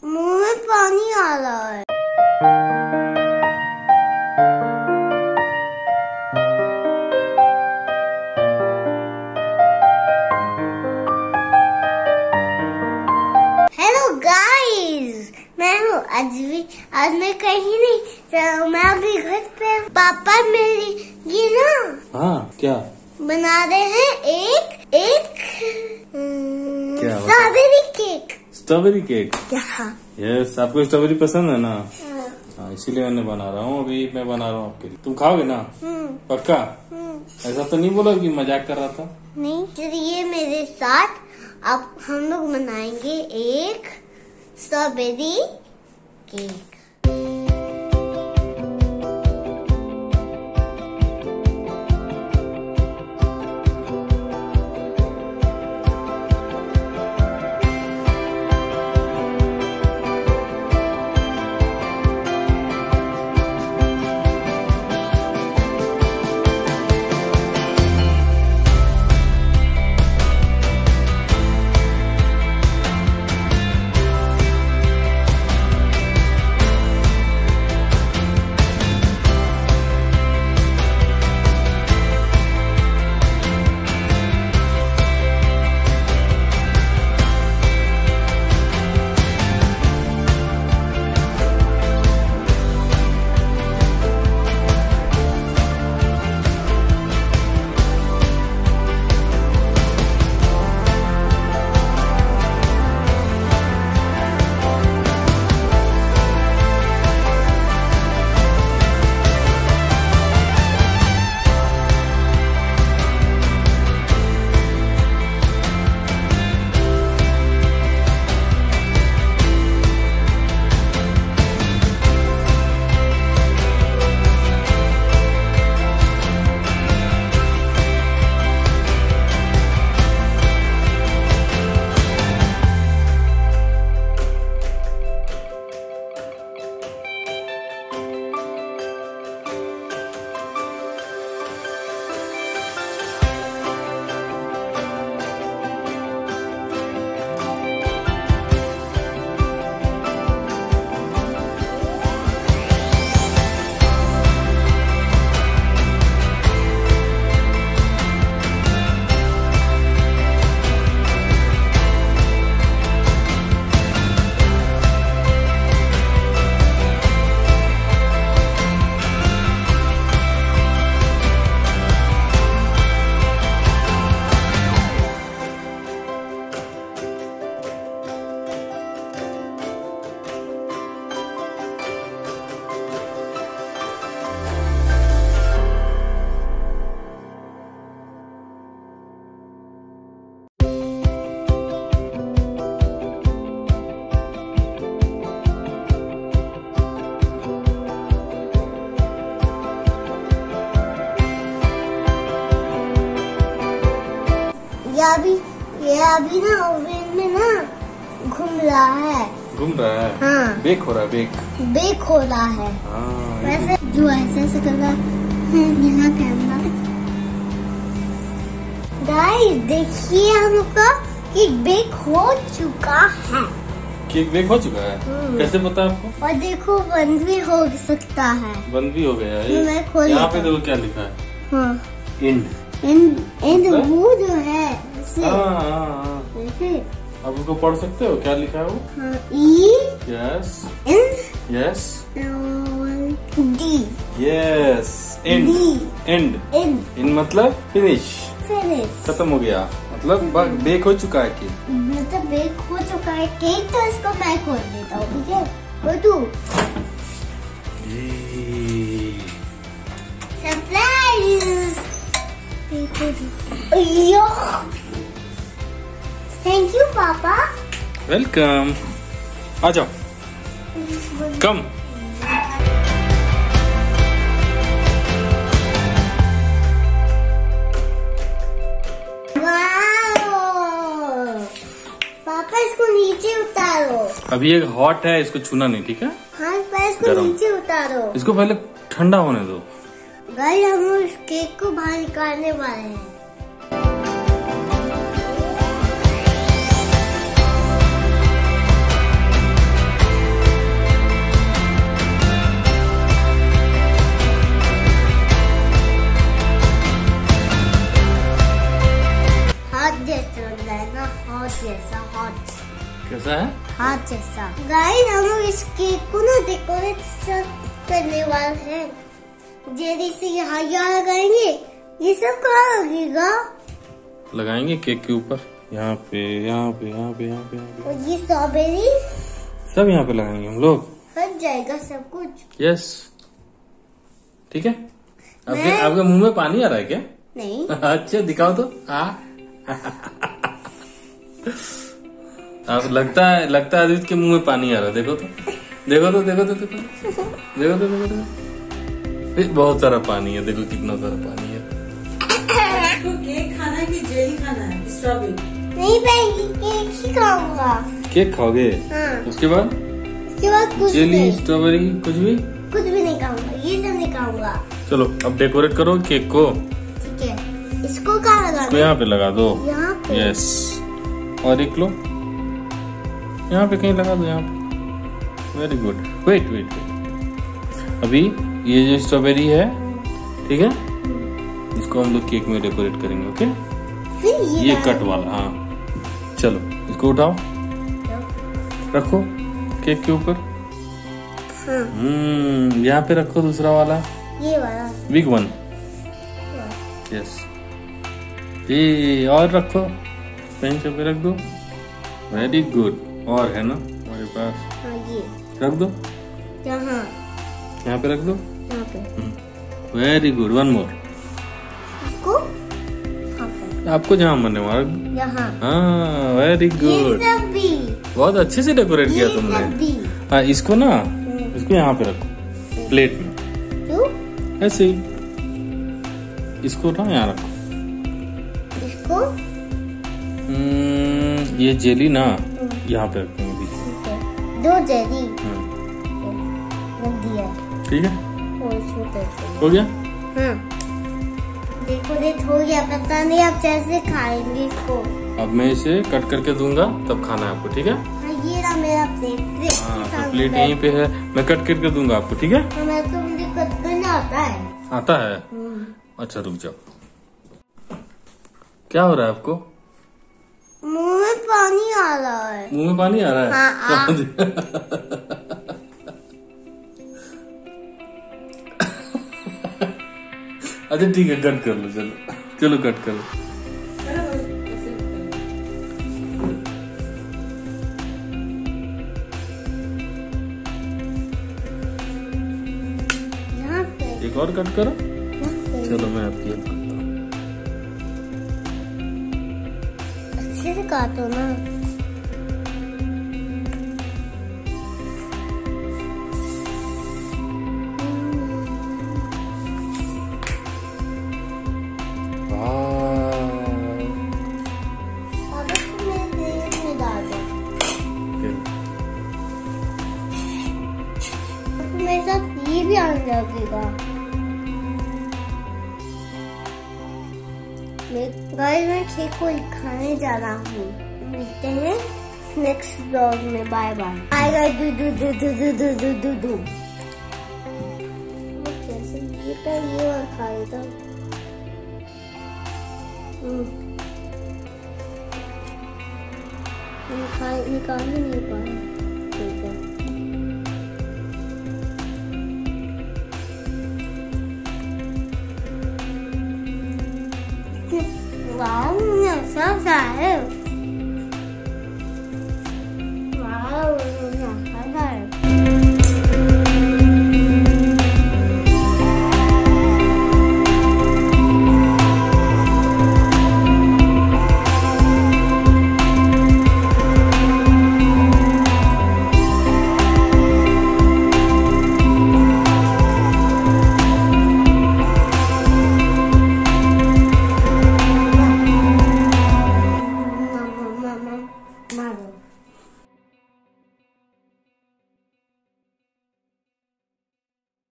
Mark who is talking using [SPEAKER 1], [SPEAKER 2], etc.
[SPEAKER 1] मुंह में पानी आ रहा है। हेलो गाइस, मैं हूँ आज मैं कहीं नहीं, तो मैं अभी घर पे। पापा मेरी ये ना,
[SPEAKER 2] हाँ क्या
[SPEAKER 1] बना रहे हैं एक
[SPEAKER 2] क्या
[SPEAKER 1] स्ट्रॉबेरी केक।
[SPEAKER 2] Strawberry cake?
[SPEAKER 1] हाँ।
[SPEAKER 2] यस, आपको स्ट्रॉबेरी पसंद है ना?
[SPEAKER 1] हाँ।
[SPEAKER 2] हाँ, इसीलिए मैंने बना रहा हूँ। अभी मैं बना रहा हूँ आपके लिए। तुम खाओगे ना? पक्का? ऐसा तो नहीं बोला कि मजाक कर रहा था।
[SPEAKER 1] नहीं, चलिए मेरे साथ अब हम लोग बनाएंगे एक स्ट्रॉबेरी केक। ये अभी ना ओवन में ना घूम रहा है। हाँ,
[SPEAKER 2] बेक हो रहा है।
[SPEAKER 1] बेक हो रहा है।
[SPEAKER 2] हाँ,
[SPEAKER 1] वैसे जो ऐसे कर रहा है यहाँ कैमरा। गाइस देखिए हमको केक बेक हो चुका है।
[SPEAKER 2] केक बेक हो चुका है? कैसे पता आपको?
[SPEAKER 1] और देखो बंद भी हो सकता है।
[SPEAKER 2] बंद भी हो गया है।
[SPEAKER 1] मैं खोल
[SPEAKER 2] यहाँ पे देखो क्या लिखा है।
[SPEAKER 1] हाँ,
[SPEAKER 2] एंड
[SPEAKER 1] वो जो है
[SPEAKER 2] हाँ। अब उसको पढ़ सकते हो क्या लिखा है वो?
[SPEAKER 1] E
[SPEAKER 2] S S
[SPEAKER 1] D
[SPEAKER 2] S and N मतलब फिनिश खत्म हो गया, मतलब बेक हो चुका है केक।
[SPEAKER 1] मतलब बेक हो चुका है केक। तो इसको मैं खोल देता हूँ, ठीक है? वो तू सरप्राइज। थैंक यू पापा।
[SPEAKER 2] वेलकम। आ जाओ, कम।
[SPEAKER 1] पापा इसको नीचे उतारो।
[SPEAKER 2] अभी ये हॉट है, इसको छूना नहीं, ठीक है?
[SPEAKER 1] हाँ, इसको नीचे उतारो।
[SPEAKER 2] इसको पहले ठंडा होने दो।
[SPEAKER 1] गाइस हम उस केक को बाहर निकालने वाले हैं। हाथ जैसा। गाइस हम लोग इस केक को ना डेकोरेट करने वाले हैं। जेली से यहाँ लगाएंगे। ये सब कहाँ लगेगा?
[SPEAKER 2] लगाएंगे केक के ऊपर, यहाँ पे यहाँ पे यहाँ पे यहाँ पे यहाँ पे।
[SPEAKER 1] और ये स्ट्रॉबेरी
[SPEAKER 2] सब यहाँ पे लगाएंगे हम लोग।
[SPEAKER 1] हट जाएगा सब कुछ।
[SPEAKER 2] यस ठीक है। आपके मुंह में पानी आ रहा है क्या?
[SPEAKER 1] नहीं।
[SPEAKER 2] अच्छा दिखाओ तो। आप लगता है अदित के मुंह में पानी आ रहा है। देखो तो देखो तो देखो तो देखो तो देखो तो देखो तो बहुत सारा पानी है। देखो कितना सारा पानी है।
[SPEAKER 3] आपको केक खाना है कि जेली खाना है? स्ट्रॉबेरी
[SPEAKER 1] नहीं, मैं केक ही खाऊंगा।
[SPEAKER 2] केक खाओगे?
[SPEAKER 1] हाँ।
[SPEAKER 2] उसके बाद
[SPEAKER 1] कुछ
[SPEAKER 2] जेली स्ट्रॉबेरी कुछ भी
[SPEAKER 1] नहीं खाऊंगा। ये सब नहीं खाऊंगा।
[SPEAKER 2] चलो अब डेकोरेट करो केक को।
[SPEAKER 1] ठीक है। इसको कहाँ लगा?
[SPEAKER 2] इसको यहाँ पे लगा दो।
[SPEAKER 1] यहाँ पे।
[SPEAKER 2] यस और एक लो यहाँ पे कहीं लगा दो। यहाँ पे very good. Wait wait wait अभी ये जो स्ट्रॉबेरी है ठीक है, इसको हम लोग केक में डेकोरेट करेंगे। ओके
[SPEAKER 1] फिर
[SPEAKER 2] ये कट वाला। हाँ चलो इसको उठाओ, रखो केक के ऊपर।
[SPEAKER 1] हाँ।
[SPEAKER 2] यहाँ पे रखो दूसरा वाला,
[SPEAKER 1] ये वाला
[SPEAKER 2] बिग वन। यस ये और रखो, बेंच पे रख दो। Very good. और है ना हमारे पास?
[SPEAKER 1] हाँ ये
[SPEAKER 2] रख दो यहाँ पे रख दो।
[SPEAKER 1] यहाँ पे।
[SPEAKER 2] Very good. One more.
[SPEAKER 1] इसको
[SPEAKER 2] आपको जहाँ मन है वहाँ रख दो।
[SPEAKER 1] यहाँ।
[SPEAKER 2] हाँ वेरी गुड।
[SPEAKER 1] ये सब भी।
[SPEAKER 2] बहुत अच्छे से डेकोरेट किया
[SPEAKER 1] ये सब
[SPEAKER 2] तुमने।
[SPEAKER 1] भी।
[SPEAKER 2] हाँ इसको ना इसको यहाँ पे रखो प्लेट में।
[SPEAKER 1] क्यों?
[SPEAKER 2] ऐसे ही इसको उठाओ यहाँ रखो।
[SPEAKER 1] इसको
[SPEAKER 2] ये जेली ना यहाँ पे रखेंगे बीच में।
[SPEAKER 1] 2 जेली रख दिया।
[SPEAKER 2] ठीक है
[SPEAKER 1] और इसमें कैसे?
[SPEAKER 2] हो गया।
[SPEAKER 1] हाँ देखो देख हो गया। पता नहीं आप कैसे खाएंगे इसको।
[SPEAKER 2] अब मैं इसे कट करके दूंगा तब खाना है आपको। ठीक है
[SPEAKER 1] हाँ ये रहा मेरा प्लेट।
[SPEAKER 2] हाँ तो प्लेट यहीं पे है, मैं कट करके दूंगा आपको। ठीक है
[SPEAKER 1] मैं तो मुझे कट करना आता है।
[SPEAKER 2] आता है? अच्छा रुक जाओ। क्या हो रहा है आपको?
[SPEAKER 1] मुंह में पानी आ रहा है।
[SPEAKER 2] मुंह में पानी आ रहा है?
[SPEAKER 1] हाँ,
[SPEAKER 2] अच्छा ठीक है कट कर लो। चलो चलो कट कर लो।
[SPEAKER 1] यहाँ पे।
[SPEAKER 2] एक और कट करो।
[SPEAKER 1] यहाँ पे।
[SPEAKER 2] चलो मैं आपकी हेल्प करता हूँ।
[SPEAKER 1] अच्छे से काटो ना। अब इसको मेरे प्लेट में डाल दो। अब मेरे साथ ये भी आने लगेगा। मैं केक को खाने जा रहा हूँ। मिलते हैं नेक्स्ट ब्लॉग में। Bye bye. आएगा दू दू दू दू दू दू दू दू दू। कैसे ये और खाएगा? निकाल ही नहीं पाया। ठीक है वाह ऐसा है।